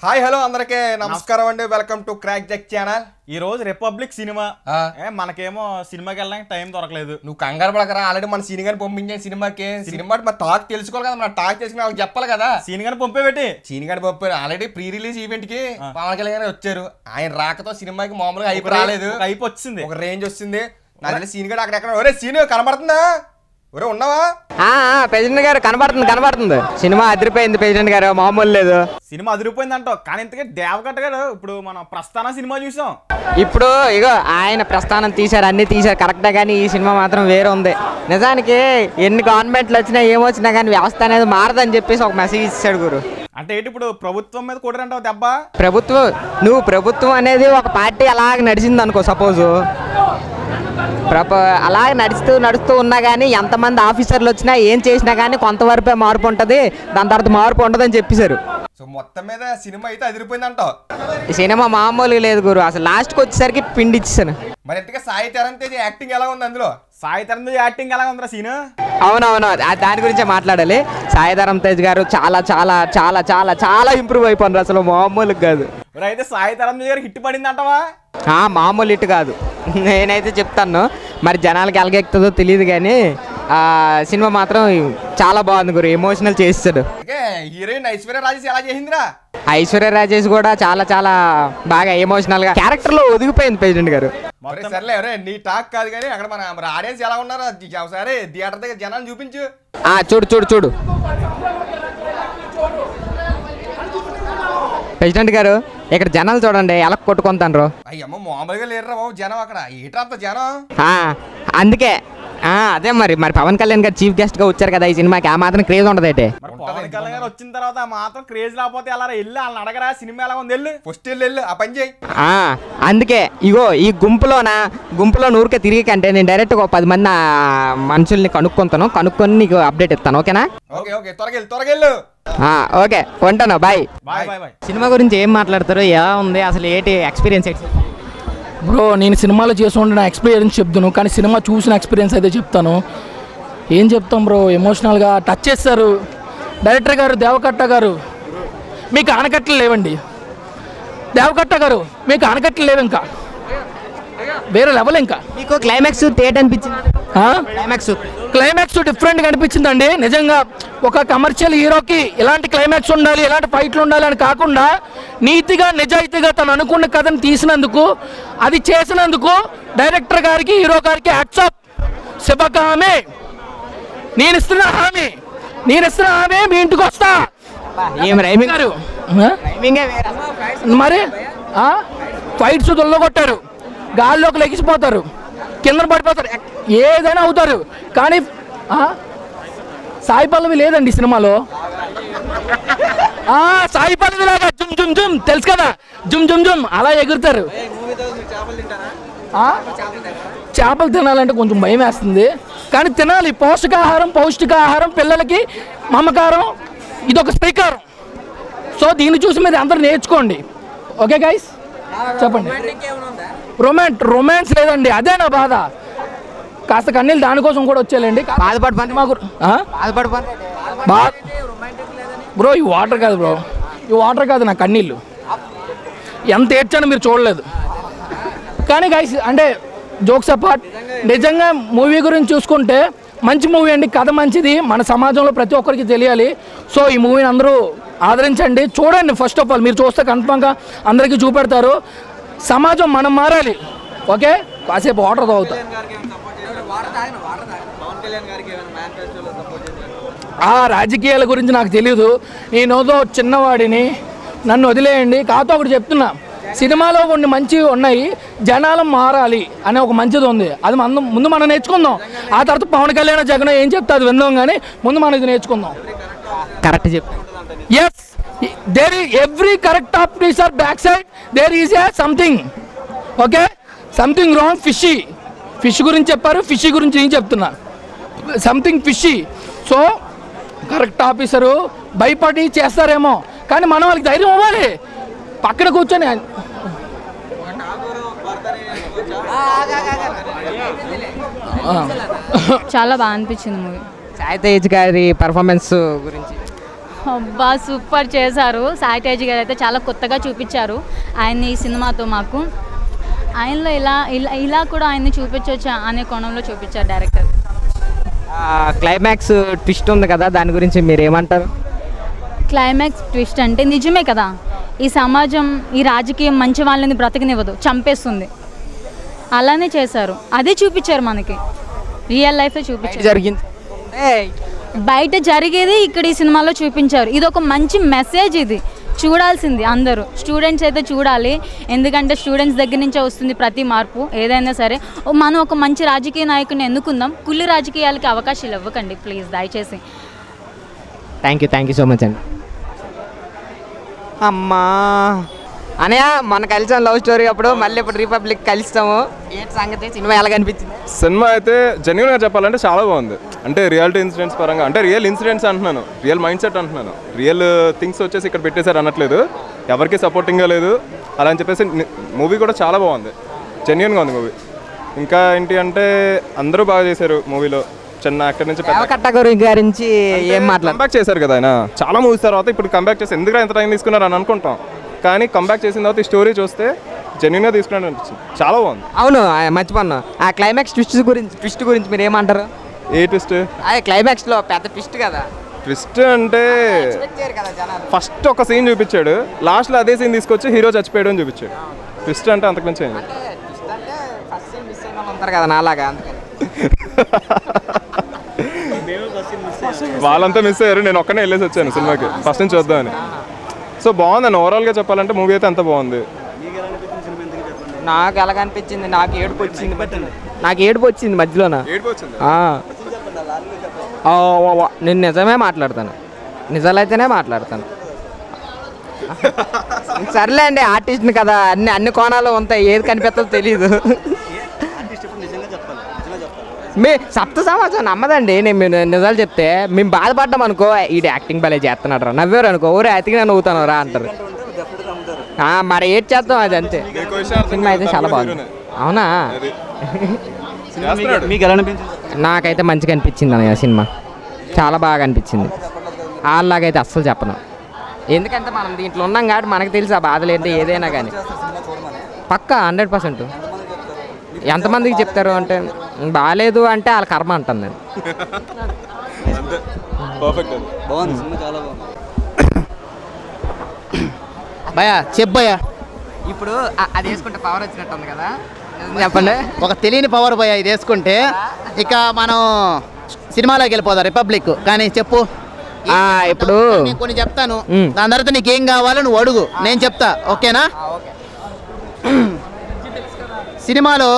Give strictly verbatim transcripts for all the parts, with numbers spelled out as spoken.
Hi hello అందరికీ నమస్కారం అండి. వెల్కమ్ టు క్రాక్ జెక్ ఛానల్. ఈ రోజు రిపబ్లిక్ సినిమా మనకేమో సినిమాకి వెళ్ళడానికి టైం దొరకలేదు. నువ్వు కంగారు పడకరా, ఆల్రెడీ మన సీన్ గాని పంపించాను సినిమాకి. సినిమా మన టాక్ తెలుసుకోవాలి కదా, మన టాక్ తెలుసుకుని వాళ్ళకి చెప్పాలి కదా. సీన్ గాని పంపేబెట్టి సీన్ గాని పంపారు. ఆల్రెడీ ప్రీ రిలీజ్ ఈవెంట్ కి పవన్ కళ్యాణ్ గారు వచ్చారు. ఆయన రాకతో సినిమాకి మామూలుగా అయిపో రాలేదు, అయిపో వచ్చింది, ఒక రేంజ్ వస్తుంది. నాకు సీన్ గారు అక్కడెక్కడ ఒరే సీన్ కనబడుతుందా, ఒరే ఉన్నావా? ప్రెసిడెంట్ గారు కనబడుతుంది కనబడుతుంది సినిమా అదిరిపోయింది ప్రెసిడెంట్ గారు, మామూలు లేదు. సినిమా అదిరిపోయింది అంటావు, కానీ ఇంతకీ దేవకట్ట గారు ఇప్పుడు మనం ప్రస్థానం సినిమా చూసాం. ఇప్పుడు ఇగో ఆయన ప్రస్థానం తీశారు, అన్ని తీశారు కరెక్టే, కానీ ఈ సినిమా మాత్రం వేరే ఉంది. నిజానికి ఎన్ని గవర్నమెంట్లు వచ్చినా ఏమొచ్చినా కానీ వ్యవస్థ అనేది మారదని చెప్పేసి ఒక మెసేజ్ ఇచ్చాడు గురు. అంటే ఏంటి ఇప్పుడు ప్రభుత్వం మీద కొడరంటావు దెబ్బ? ప్రభుత్వం నువ్వు ప్రభుత్వం అనేది ఒక పార్టీ అలాగ నడిచింది అనుకో, సపోజు ప్రప అలాగే నడుస్తూ నడుస్తూ ఉన్నా కానీ ఎంతమంది ఆఫీసర్లు వచ్చినా ఏం చేసినా కానీ కొంతవరకే మార్పు ఉంటుంది, దాని తర్వాత మార్పు ఉండదని చెప్పేశారు. సో మొత్తం మీద సినిమా అయితే అదిరిపోయింది అంటావు. ఈ సినిమా మామూలుగా లేదు గురు, అసలు లాస్ట్కి వచ్చేసరికి పిండి ఇచ్చేసాను. మరి ఇంతగా సాయి తేజ్ తేజ్ యాక్టింగ్ ఎలా ఉంది అందులో? సాయి తరం యాక్టింగ్ ఎలా ఉందిరా సీన్? అవునవును, దాని గురించే మాట్లాడాలి. సాయి ధరమ్ తేజ్ గారు చాలా చాలా చాలా చాలా చాలా ఇంప్రూవ్ అయిపోయినారు, అసలు మామూలుగా కాదు. అయితే సాయి తరం గారు హిట్ పడింది అంటావా? మామూలు హిట్ కాదు, నేనైతే చెప్తాను. మరి జనాలకి ఎలాగెక్కుతుందో తెలియదు కానీ సినిమా మాత్రం చాలా బాగుంది గురు, ఎమోషనల్ చేస్తాడు. హీరోయిన్ ఐశ్వర్య రాజేష్ ఎలా చేసిందిరా? ఐశ్వర్య రాజేష్ కూడా చాలా చాలా బాగా ఎమోషనల్ గా క్యారెక్టర్ లో ఒదిగిపోయింది ప్రెసిడెంట్ గారు. సర్లే అరే నీ టాక్ కాదు కానీ అక్కడ మన ఆడియన్స్ ఎలా ఉన్నారో ఒకసారి థియేటర్ దగ్గర జనాలు చూపించు. ఆ చూడు చూడు చూడు ప్రెసిడెంట్ గారు, ఇక్కడ జనాలు చూడండి ఎలా కొట్టుకుంటారు. అయ్యమ్మ మామూలుగా లేరురా బాబు జనం, అక్కడ ఏటంత జనం. అందుకే అదే మరి మరి పవన్ కళ్యాణ్ గారు చీఫ్ గెస్ట్ గా వచ్చారు కదా ఈ సినిమాకి, ఆ మాత్రం క్రేజ్ ఉండదు. అయితే పవన్ కళ్యాణ్ గారు వచ్చిన తర్వాత మాత్రం క్రేజ్ లేకపోతే ఎలా వెళ్ళి వాళ్ళని అడగరా సినిమా ఎలా ఉంది, వెళ్ళు ఫస్ట్ వెళ్ళి వెళ్ళు ఆ పని చేయి. అందుకే ఇగో ఈ గుంపులోన గుంపులో నూరికే తిరిగి కంటే నేను డైరెక్ట్ ఒక పది మంది మనుషుల్ని కనుక్కుంటాను, కనుక్కొని నీకు అప్డేట్ ఇస్తాను. ఓకేనా? ఓకే ఓకే త్వరగా త్వరగా వెళ్ళు. ఓకే ఉంటాను, bye. Bye bye bye. Cinema గురించి ఏం మాట్లాడతారు, ఎలా ఉంది అసలు, ఏంటి ఎక్స్పీరియన్స్? బ్రో నేను సినిమాలో చేసి ఉండే నా ఎక్స్పీరియన్స్ చెప్తాను, కానీ సినిమా చూసిన ఎక్స్పీరియన్స్ అయితే చెప్తాను. ఏం చెప్తాం బ్రో, ఎమోషనల్గా టచ్ చేస్తారు డైరెక్టర్ గారు. దేవకట్ట గారు మీకు ఆనకట్టలు లేవండి, దేవకట్ట గారు మీకు ఆనకట్టలు లేవు, ఇంకా వేరే లెవెల్. ఇంకా మీకు క్లైమాక్స్ తేట్ అనిపించింది? క్లైమాక్స్ క్లైమాక్స్ డిఫరెంట్గా అనిపించిందండి నిజంగా. ఒక కమర్షియల్ హీరోకి ఇలాంటి క్లైమాక్స్ ఉండాలి, ఇలాంటి ఫైట్లు ఉండాలి అని కాకుండా నీతిగా నిజాయితీగా తను అనుకున్న కథను తీసినందుకు, అది చేసినందుకు డైరెక్టర్ గారికి హీరో గారికి హ్యాట్స్ ఆఫ్. శుభకామే నేను ఇస్తున్నా హామీ, నేను ఇస్తున్నా హామీ మీ ఇంటికి వస్తా. ఏం రైమింగ్ గారు మరి ఫైట్స్ దొల్లగొట్టారు, గాల్లోకి లెగిసిపోతారు, కింద పడిపోతారు, ఏదైనా అవుతారు. కానీ సాయి పల్లవి లేదండి సినిమాలో. సాయి పల్లవి లాగా జుమ్ జుమ్ జుమ్ తెలుసు కదా, జుమ్ జుమ్ జుమ్ అలా ఎగురుతారు. చేపలు తినాలంటే కొంచెం భయం వేస్తుంది, కానీ తినాలి. పౌష్టికాహారం పౌష్టికాహారం పిల్లలకి మమకారం, ఇదొక శ్రీకారం. సో దీన్ని చూసి మీరు అందరూ నేర్చుకోండి. ఓకే గైస్ చెప్పండి. రొమాంట్ రొమాన్స్ లేదండి, అదే నా బాధ. కాస్త కన్నీళ్ళు దానికోసం కూడా వచ్చేయాలండి. బాధపడి మాకు బాధపడి బా బ్రో ఈ వాటర్ కాదు బ్రో, ఈ వాటర్ కాదు నా కన్నీళ్ళు. ఎంత ఏడ్చానో మీరు చూడలేదు. కానీ గైస్ అంటే జోక్స్ అపార్ట్, నిజంగా మూవీ గురించి చూసుకుంటే మంచి మూవీ అండి, కథ మంచిది, మన సమాజంలో ప్రతి ఒక్కరికి తెలియాలి. సో ఈ మూవీని అందరూ ఆదరించండి, చూడండి. ఫస్ట్ ఆఫ్ ఆల్ మీరు చూస్తే కన్ఫర్మ్గా అందరికీ చూపెడతారు. సమాజం మనం మారాలి. ఓకే కాసేపు వాటర్ తాగుతా. ఆ రాజకీయాల గురించి నాకు తెలీదు, నేనేదో చిన్నవాడిని, నన్ను వదిలేయండి. కాతో ఒకటి చెప్తున్నా, సినిమాలో కొన్ని మంచివి ఉన్నాయి, జనాలు మారాలి అనే ఒక మంచిది ఉంది. అది మనం ముందు మనం నేర్చుకుందాం. ఆ తర్వాత పవన్ కళ్యాణ్ జగన్ ఏం చెప్తే అది విందాం, కానీ ముందు మనం ఇది నేర్చుకుందాం. కరెక్ట్ చెప్పు. Yes there is every correct officer back side there is a something. Okay something wrong. Fishy fish గురించి చెప్పారు, ఫిషీ గురించి ఏం చెప్తున్నా, something fishy. So correct officer భయపడి చేస్తారేమో, కానీ మనం వాళ్ళకి ధైర్యం ఇవ్వాలి. పక్కన కూర్చొని చాలా బాగా అనిపించింది మూవీ. సాయి తేజ్ గారి పర్ఫార్మెన్స్ గురించి అబ్బా సూపర్ చేశారు. సాయితేజ్ గారు అయితే చాలా కొత్తగా చూపించారు ఆయన్ని ఈ సినిమాతో. మాకు ఆయనలో ఇలా ఇలా ఇలా కూడా ఆయన్ని చూపించవచ్చు అనే కోణంలో చూపించారు డైరెక్టర్. క్లైమాక్స్ ట్విస్ట్ ఉంది కదా, దాని గురించి మీరు ఏమంటారు? క్లైమాక్స్ ట్విస్ట్ అంటే నిజమే కదా, ఈ సమాజం ఈ రాజకీయం మంచి వాళ్ళని బ్రతకనివ్వదు, చంపేస్తుంది. అలానే చేశారు, అదే చూపించారు మనకి రియల్ లైఫ్లో చూపించారు. జరిగింది బయట జరిగేది ఇక్కడ ఈ సినిమాలో చూపించారు. ఇది ఒక మంచి మెసేజ్, ఇది చూడాల్సింది అందరూ. స్టూడెంట్స్ అయితే చూడాలి, ఎందుకంటే స్టూడెంట్స్ దగ్గర నుంచే వస్తుంది ప్రతి మార్పు ఏదైనా సరే. మనం ఒక మంచి రాజకీయ నాయకుడిని ఎన్నుకుందాం, కుళ్ళి రాజకీయాలకి అవకాశాలు ఇవ్వకండి ప్లీజ్ దయచేసి. Thank you thank you so much అండి. అమ్మా అనయ్య మొన్న కలిసాం లవ్ స్టోరీ అప్పుడు, మళ్ళీ ఇప్పుడు రిపబ్లిక్ కలుస్తాము. ఏంటి సంగతి, సినిమా ఎలా కనిపించింది? సినిమా అయితే జెన్యున్గా చెప్పాలంటే చాలా బాగుంది. అంటే రియాలిటీ ఇన్సిడెంట్స్ పరంగా, అంటే రియల్ ఇన్సిడెంట్స్ అంటున్నాను, రియల్ మైండ్ సెట్ అంటున్నాను. రియల్ థింగ్స్ వచ్చేసి ఇక్కడ పెట్టేశారు అనట్లేదు, ఎవరికి సపోర్టింగ్గా లేదు అలా అని చెప్పేసి. మూవీ కూడా చాలా బాగుంది, జెన్యున్గా ఉంది మూవీ. ఇంకా ఏంటి అంటే అందరూ బాగా చేశారు మూవీలో. చిన్న యాక్టర్ నుంచి కేటగిరీ గురించి ఏం మాట్లాడు కంబ్యాక్ చేశారు కదా ఆయన, చాలా మూవీస్ తర్వాత ఇప్పుడు కంబ్యాక్ చేసి ఎందుకు ఎంత టైం తీసుకున్నారు అని అనుకుంటాం, కానీ కంబ్యాక్ చేసిన తర్వాత ఈ స్టోరీ చూస్తే జెన్యున్గా తీసుకున్నట్టు అనిపించింది, చాలా బాగుంది. అవును మర్చిపోన్నా, ఆ క్లైమాక్స్ ట్విస్ట్ గురించి ట్విస్ట్ గురించి మీరు ఏమంటారు? ఏ ట్విస్ట్? అదే క్లైమాక్స్లో పెద్ద ట్విస్ట్ కదా. ట్విస్ట్ అంటే ఫస్ట్ ఒక సీన్ చూపించాడు, లాస్ట్లో అదే సీన్ తీసుకొచ్చి హీరో చచ్చిపోయాడు అని చూపించాడు. ట్విస్ట్ అంటే అంతకుమించి అయింది ఉంటారు కదా నాలాగా. వాళ్ళంతా మిస్ అయ్యారు, నేను ఒక్కనే వెళ్ళేసి వచ్చాను సినిమాకి ఫస్ట్ నుంచి చూద్దామని. సో బాగుందండి, ఓవరాల్గా చెప్పాలంటే మూవీ అయితే అంత బాగుంది. నాకు ఎలాగ అనిపించింది, నాకు ఏడుపు వచ్చింది, నాకు ఏడుపు వచ్చింది మధ్యలోన. నేను నిజమే మాట్లాడతాను, నిజాలైతేనే మాట్లాడతాను. సర్లే అండి, ఆర్టిస్ట్ని కదా, అన్ని అన్ని కోణాలు ఉంటాయి, ఏది కనిపిస్తుందో తెలీదు. మీ సప్త సమాజం నమ్మదండి, నేను నిజాలు చెప్తే మేము బాధపడ్డాం అనుకో, ఈ యాక్టింగ్ భలే చేస్తున్నాడు రా, నవ్వారు అనుకో ఊరే అతికి నేను నవ్వుతాను రా అంటారు. మరి ఏడ్ చేద్దాం, అది అంతే. సినిమా అయితే చాలా బాగుంది. అవునా? నాకైతే మంచిగా అనిపించింది అన్నయ్య సినిమా, చాలా బాగా అనిపించింది. వాళ్ళలాగైతే అస్సలు చెప్పను, ఎందుకంటే మనం దీంట్లో ఉన్నాం కాబట్టి మనకు తెలుసు ఆ బాధలు ఏంటి ఏదైనా కానీ. పక్కా హండ్రెడ్ పర్సెంట్. ఎంతమందికి చెప్తారు అంటే బాగాలేదు అంటే వాళ్ళ కర్మ అంటాను నేను. భయ చెప్పయ్యా, ఇప్పుడు అది వేసుకుంటే పవర్ వచ్చినట్టు ఉంది కదా, చెప్పండి. ఒక తెలియని పవర్ భయ ఇది వేసుకుంటే ఇక మనం సినిమాలోకి వెళ్ళిపోదాం రిపబ్లిక్. కానీ చెప్పు ఇప్పుడు కొన్ని చెప్తాను, దాని తర్వాత నీకేం కావాలో నువ్వు అడుగు, నేను చెప్తా, ఓకేనా? సినిమాలో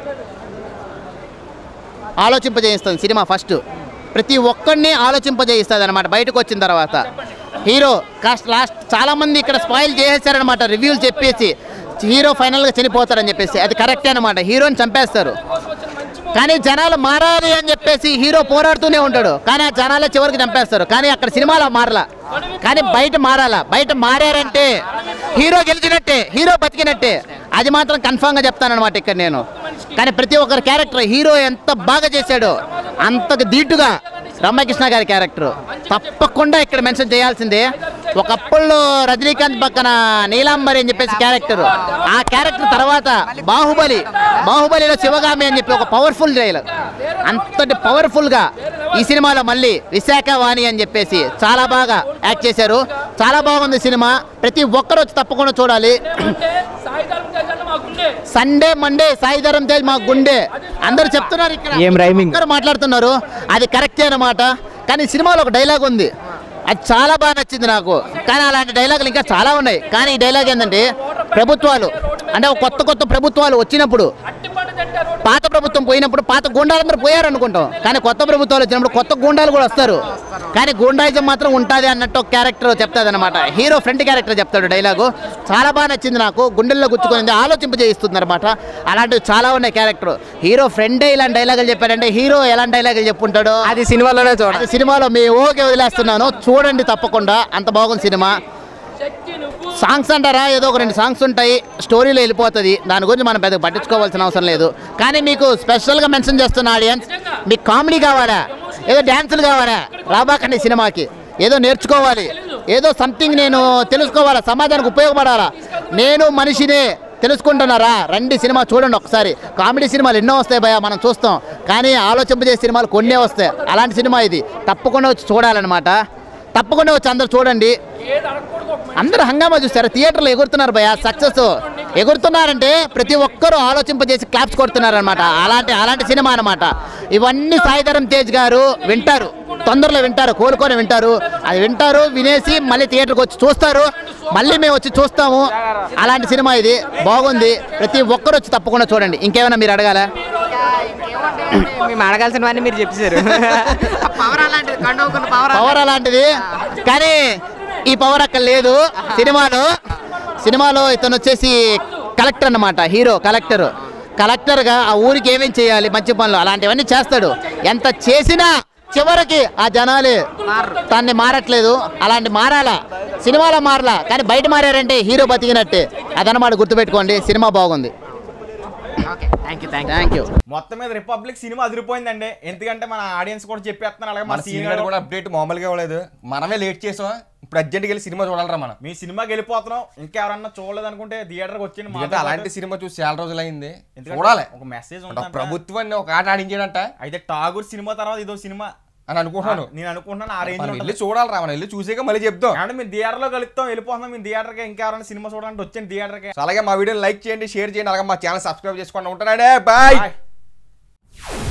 ఆలోచింపజేయిస్తుంది సినిమా. ఫస్ట్ ప్రతి ఒక్కడిని ఆలోచింపజేయిస్తుంది అనమాట. బయటకు వచ్చిన తర్వాత హీరో కాస్ట్ లాస్ట్ చాలామంది ఇక్కడ స్పాయిల్ చేసేసారనమాట, రివ్యూలు చెప్పేసి హీరో ఫైనల్గా చనిపోతారని చెప్పేసి. అది కరెక్టే అనమాట, హీరోని చంపేస్తారు. కానీ జనాలు మారాలి అని చెప్పేసి హీరో పోరాడుతూనే ఉంటాడు, కానీ ఆ జనాలే చివరికి చంపేస్తారు. కానీ అక్కడ సినిమాలో మారలా, కానీ బయట మారాలా. బయట మారారంటే హీరో గెలిచినట్టే, హీరో బతికినట్టే, అది మాత్రం కన్ఫామ్గా చెప్తానమాట ఇక్కడ నేను. కానీ ప్రతి ఒక్కరి క్యారెక్టర్ హీరో ఎంత బాగా చేశాడో అంతకు దీటుగా రమ్యకృష్ణ గారి క్యారెక్టర్ తప్పకుండా ఇక్కడ మెన్షన్ చేయాల్సిందే. ఒకప్పుడు రజనీకాంత్ పక్కన నీలాంబరి అని చెప్పేసి క్యారెక్టర్, ఆ క్యారెక్టర్ తర్వాత బాహుబలి, బాహుబలిలో శివగామి అని చెప్పి ఒక పవర్ఫుల్ డైలాగ్, అంతటి పవర్ఫుల్గా ఈ సినిమాలో మళ్ళీ విశాఖ వాణి అని చెప్పేసి చాలా బాగా యాక్ట్ చేశారు. చాలా బాగుంది సినిమా, ప్రతి ఒక్కరు వచ్చి తప్పకుండా చూడాలి. సండే మండే సాయి ధరమ్ తేజ్ మా గుండె అందరు చెప్తున్నారు, ఇక్కడ మాట్లాడుతున్నారు, అది కరెక్టే అన్నమాట. కానీ సినిమాలో ఒక డైలాగ్ ఉంది, అది చాలా బాగా నచ్చింది నాకు. కానీ అలాంటి డైలాగులు ఇంకా చాలా ఉన్నాయి. కానీ ఈ డైలాగ్ ఏంటంటే, ప్రభుత్వాలు అంటే కొత్త కొత్త ప్రభుత్వాలు వచ్చినప్పుడు, పాత ప్రభుత్వం పోయినప్పుడు పాత గుండాలందరూ పోయారు అనుకుంటాం, కానీ కొత్త ప్రభుత్వాలు వచ్చినప్పుడు కొత్త గుండాలు కూడా వస్తారు, కానీ గుండాయిజం మాత్రం ఉంటుంది అన్నట్టు ఒక క్యారెక్టర్ చెప్తాది అనమాట. హీరో ఫ్రంట్ క్యారెక్టర్ చెప్తాడు డైలాగు, చాలా బాగా నచ్చింది నాకు, గుండెల్లో గుచ్చుకుని ఆలోచింపజేయిస్తుంది అనమాట. అలాంటివి చాలా ఉన్నాయి క్యారెక్టర్. హీరో ఫ్రెండే ఇలాంటి డైలాగులు చెప్పాడంటే హీరో ఎలాంటి డైలాగులు చెప్పుంటాడో అది సినిమాలోనే చూడాలి. సినిమాలో మీ ఓకే వదిలేస్తున్నాను, చూడండి తప్పకుండా, అంత బాగుంది సినిమా. సాంగ్స్ అంటారా, ఏదో ఒక రెండు సాంగ్స్ ఉంటాయి, స్టోరీలో వెళ్ళిపోతుంది, దాని గురించి మనం పెద్దగా పట్టించుకోవాల్సిన అవసరం లేదు. కానీ మీకు స్పెషల్గా మెన్షన్ చేస్తున్న ఆడియన్స్, మీకు కామెడీ కావాలా, ఏదో డ్యాన్సులు కావాలా, రాబాకండి సినిమాకి, ఏదో నేర్చుకోవాలి, ఏదో సంథింగ్ నేను తెలుసుకోవాలా, సమాజానికి ఉపయోగపడాలా, నేను మనిషినే తెలుసుకుంటున్నారా, రండి సినిమా చూడండి ఒకసారి. కామెడీ సినిమాలు ఎన్నో వస్తాయి భయ, మనం చూస్తాం, కానీ ఆలోచింపజేసే సినిమాలు కొన్నే వస్తాయి. అలాంటి సినిమా ఇది, తప్పకుండా వచ్చి చూడాలన్నమాట. తప్పకుండా వచ్చి అందరు చూడండి. అందరూ హంగామా చూస్తారు, థియేటర్లో ఎగురుతున్నారు భయ, సక్సెస్ ఎగురుతున్నారంటే ప్రతి ఒక్కరూ ఆలోచింపజేసి క్లాప్స్ కొడుతున్నారనమాట. అలాంటి అలాంటి సినిమా అనమాట. ఇవన్నీ సాయిధరం తేజ్ గారు వింటారు, తొందరలో వింటారు, కోలుకొని వింటారు. అది వింటారు, వినేసి మళ్ళీ థియేటర్కి వచ్చి చూస్తారు, మళ్ళీ మేము వచ్చి చూస్తాము. అలాంటి సినిమా ఇది, బాగుంది. ప్రతి ఒక్కరు వచ్చి తప్పకుండా చూడండి. ఇంకేమైనా మీరు అడగాల? మేము అడగాల్సినవన్నీ మీరు చెప్పేశారు. పవర్ అలాంటిది, కానీ ఈ పవర్ అక్కడ లేదు సినిమాలో. సినిమాలో ఇతను వచ్చేసి కలెక్టర్ అన్నమాట, హీరో కలెక్టర్. కలెక్టర్గా ఆ ఊరికి ఏమేం చేయాలి, మంచి పనులు అలాంటివన్నీ చేస్తాడు. ఎంత చేసినా చివరికి ఆ జనాలు తన్ని మారట్లేదు. అలాంటి మారాలా, సినిమాలో మారలా, కానీ బయట మారారంటే హీరో బతికినట్టే. అదనమాట, గుర్తుపెట్టుకోండి. సినిమా బాగుంది. Thank you. మొత్తం మీద రిపబ్లిక్ సినిమా అదిరిపోయిందండి. ఎందుకంటే మన ఆడియన్స్ కూడా చెప్పేస్తున్నారు, అలాగే మన మన సీనియర్ సీనియర్ కూడా అప్డేట్ మామూలుగా ఇవ్వలేదు, మనమే లేట్ చేసాం. ఇప్పుడు అర్జెంట్కి వెళ్ళి సినిమా చూడాలరా మనం. మీ సినిమాకి వెళ్ళిపోతున్నాం. ఇంకెవరన్నా చూడలేదు అనుకుంటే థియేటర్కి వచ్చి అలాంటి సినిమా చూసి చాలా రోజులు అయింది, చూడాలి. ఒక మెసేజ్ ప్రభుత్వాన్ని ఒక ఆట ఆడించాడంట. అయితే ఠాగూర్ సినిమా తర్వాత ఇదో సినిమా అని అనుకుంటున్నాను. నేను అనుకుంటున్నాను ఆ రేంజ్ వెళ్ళి చూడాలి రా, మనం వెళ్ళి చూసాక మళ్ళీ చెప్తాం. అంటే మేము థియేటర్ లో కలుపుతాం, వెళ్ళిపోతున్నాం. మేము థియేటర్కి ఇంకెవరైనా సినిమా చూడాలంటే వచ్చాను థియేటర్కి. అలాగే మా వీడియోని లైక్ చేయండి, షేర్ చేయండి, అలాగే మా ఛానల్ సబ్స్క్రైబ్ చేసుకోండి. ఉంటానండి, బాయ్.